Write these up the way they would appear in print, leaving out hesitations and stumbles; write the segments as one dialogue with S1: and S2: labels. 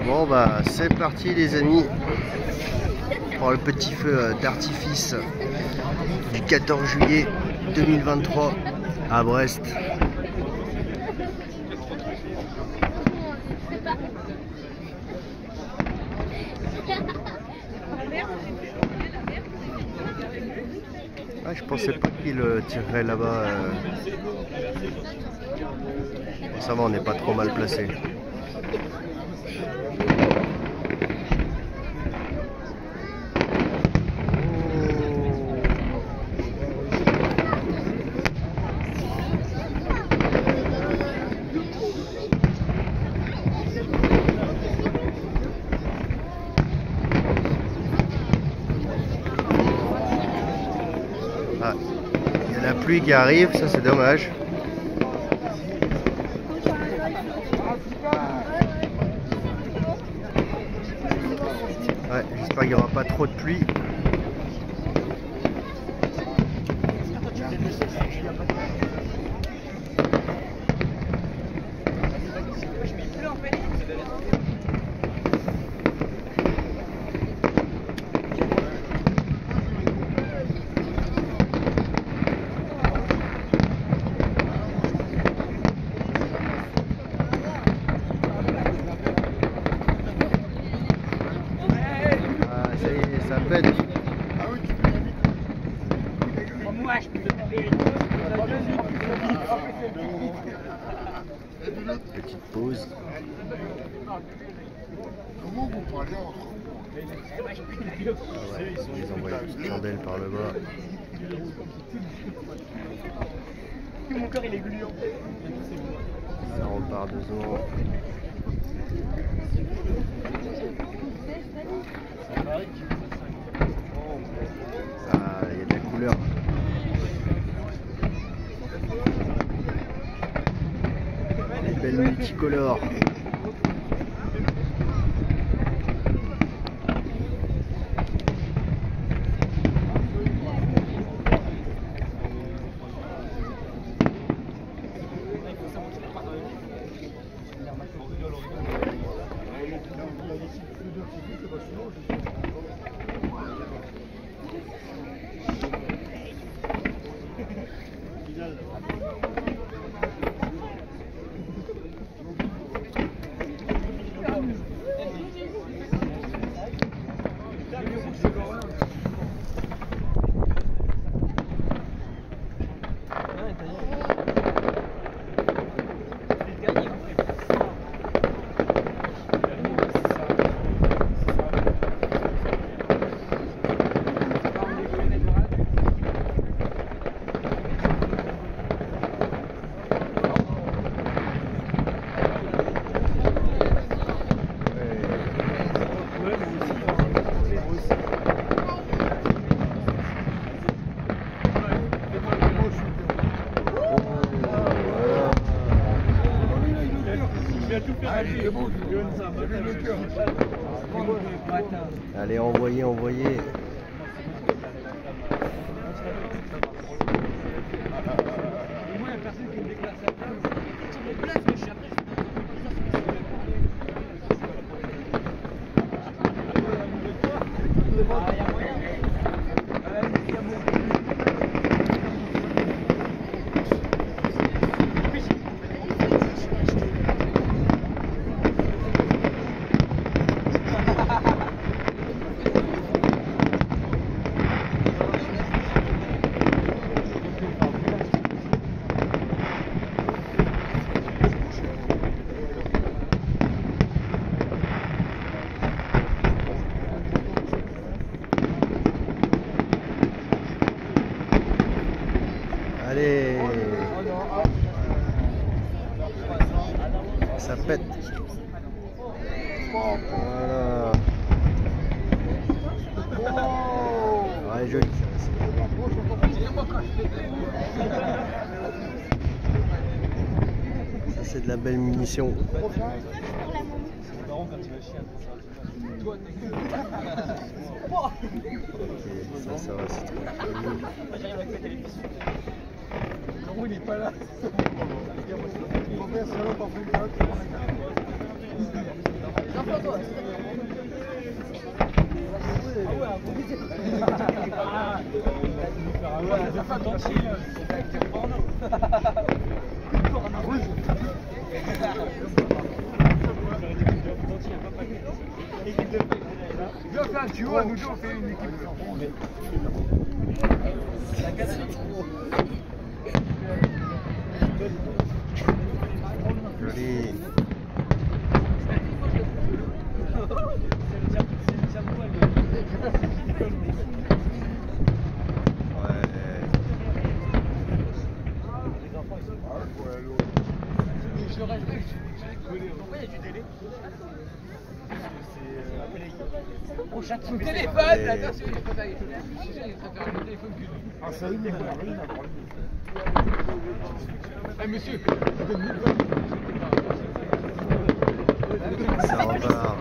S1: Bon bah c'est parti les amis pour le petit feu d'artifice du 14 juillet 2023 à Brest. Ah, je pensais pas qu'il tirerait là-bas. Ça va, on n'est pas trop mal placé. Ah, il y a la pluie qui arrive, ça c'est dommage. Ouais, j'espère qu'il n'y aura pas trop de pluie. Ça pète. Petite pause.
S2: Comment vous parlez entre vous?
S1: Ah ouais, ils envoient une petite chandelle par le bas.
S3: Mon corps il est gluant.
S1: Ça repart doucement. Ah, il y a de la couleur. Les belles multicolores. Allez, envoyez, envoyez. Allez, ça pète. Voilà. Ouais, joli ça c'est de la belle munition. Ok, ça va, c'est tranquille.
S2: Il est pas là. Mon père, c'est là, Viens, on fait un duo, nous deux on fait une équipe.
S1: Joli.
S3: Pourquoi il y a du délai? Au
S4: Son téléphone, attention, il préfère le téléphone que lui.
S2: Ah, ça y est,
S4: Ah, monsieur,
S1: Ça repart.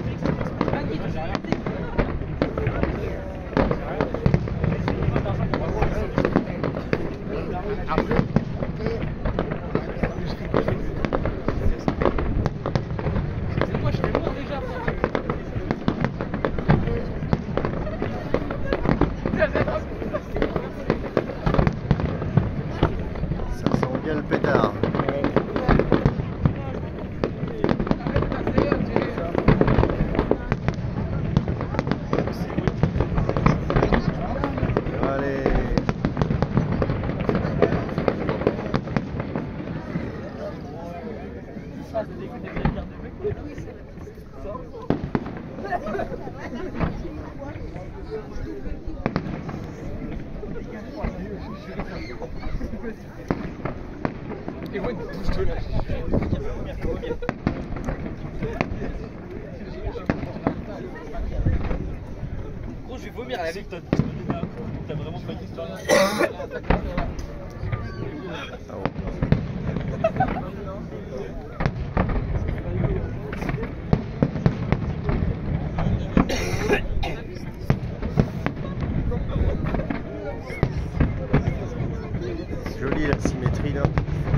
S4: moi je fais loin déjà.
S1: Ça sent bien le pétard. Allez.
S4: Et ouais, bouge-toi là. Gros, je vais vomir à la vie. T'as vraiment pas d'histoire.
S1: Ah bon. Jolie la symétrie là.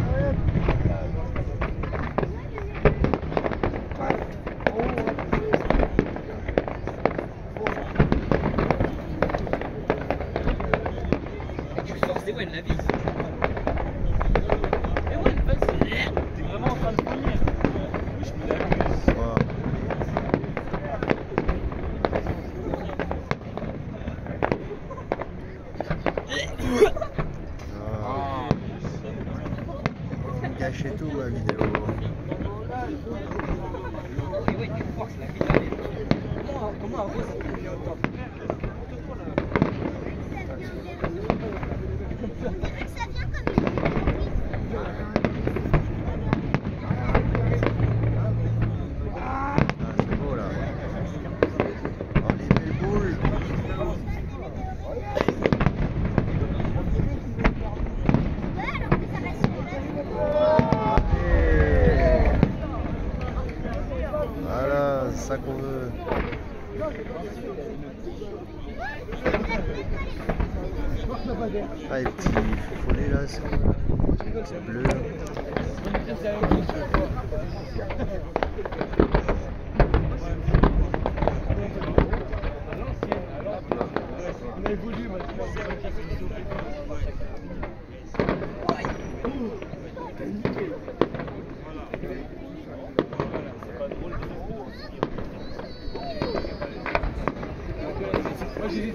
S4: C'est ouais, la vie. Mais ouais, vas-y. T'es vraiment en train de vomir. Je me l'abuse.
S1: Wow. Ah. Gâchez tout ma vidéo.
S4: Et ouais, tu forces la vie. Comment un gros ça peut venir autant?
S1: Ah, c'est beau là. Oh, les belles boules. Allez. Voilà, c'est ça qu'on veut. Ah, les petits follets là, c'est bleu.
S2: On a évolué maintenant. Moi j'ai dit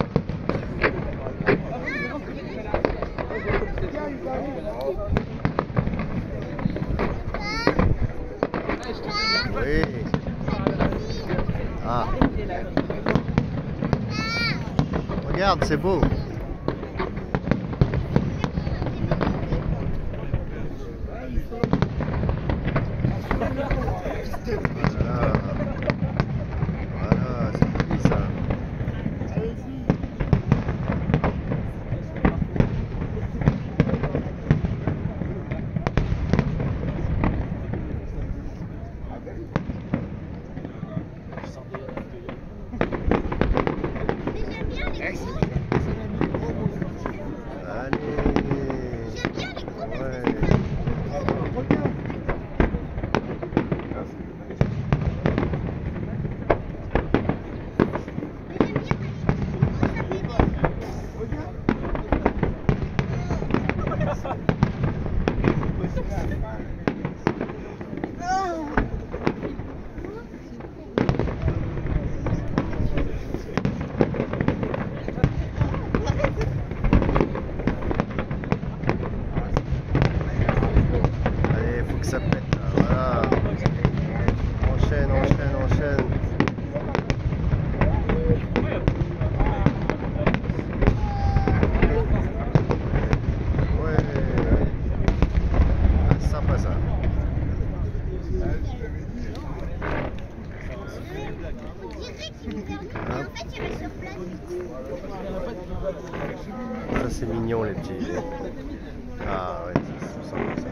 S1: Oui. Ah. Regarde, c'est beau. Voilà. Voilà, c'est joli ça. Ça c'est mignon les petits. Ah ouais, ça sent ça.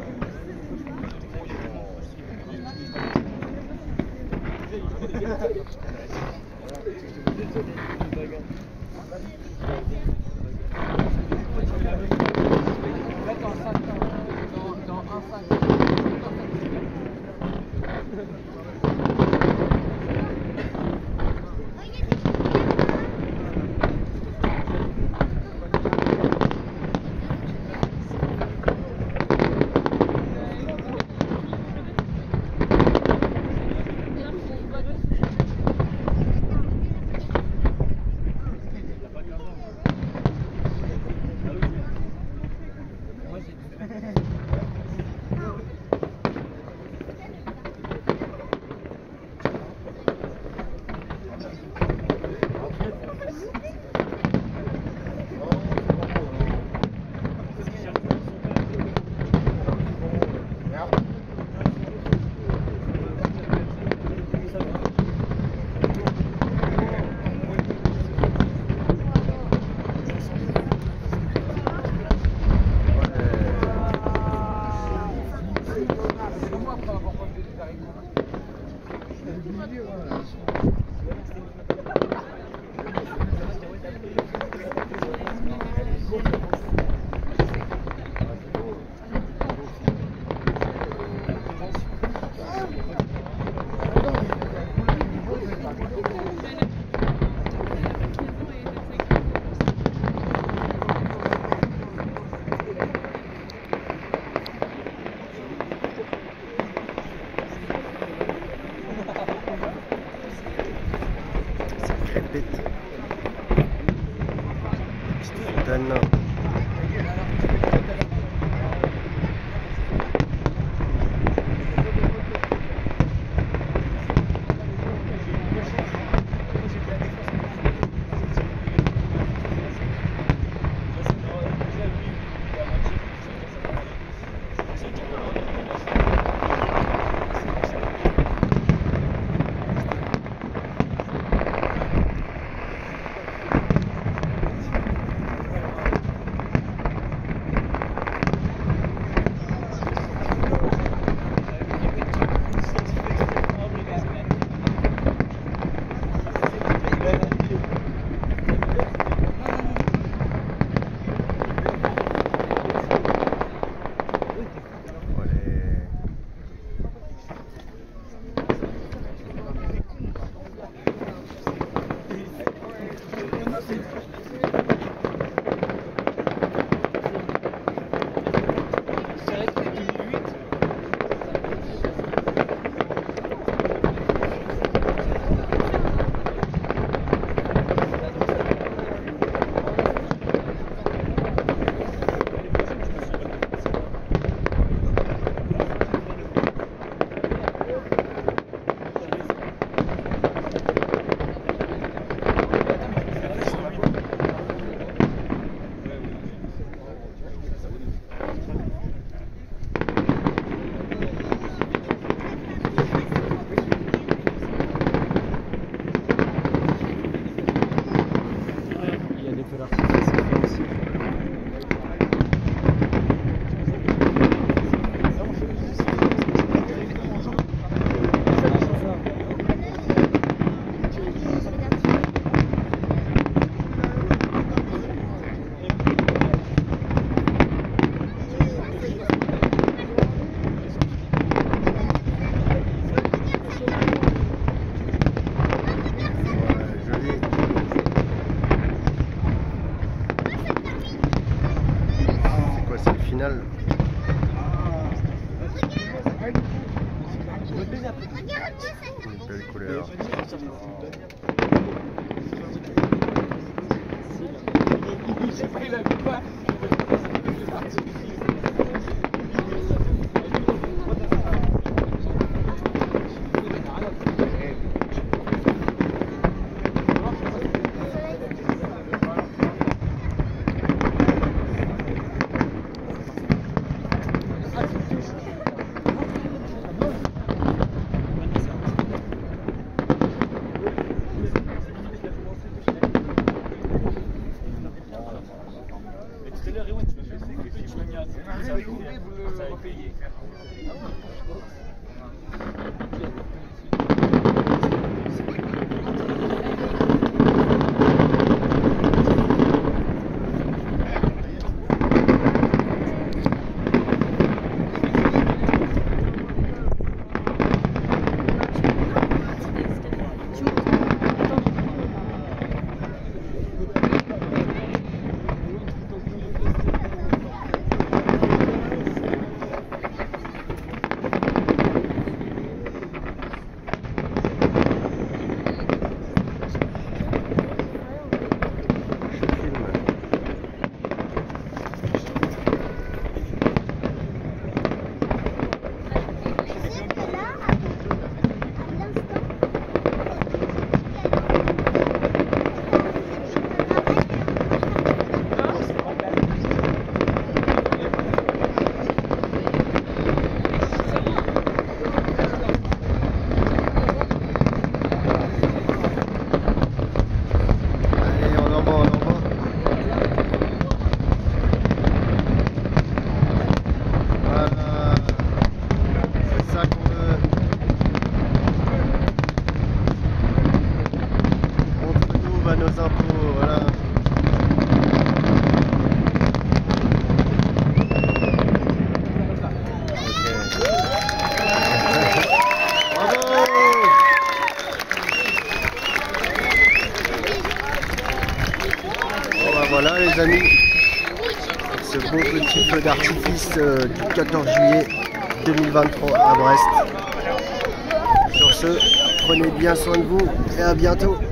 S5: final. Une belle couleur.
S1: ce beau petit feu d'artifice du 14 juillet 2023 à Brest. Sur ce, prenez bien soin de vous et à bientôt.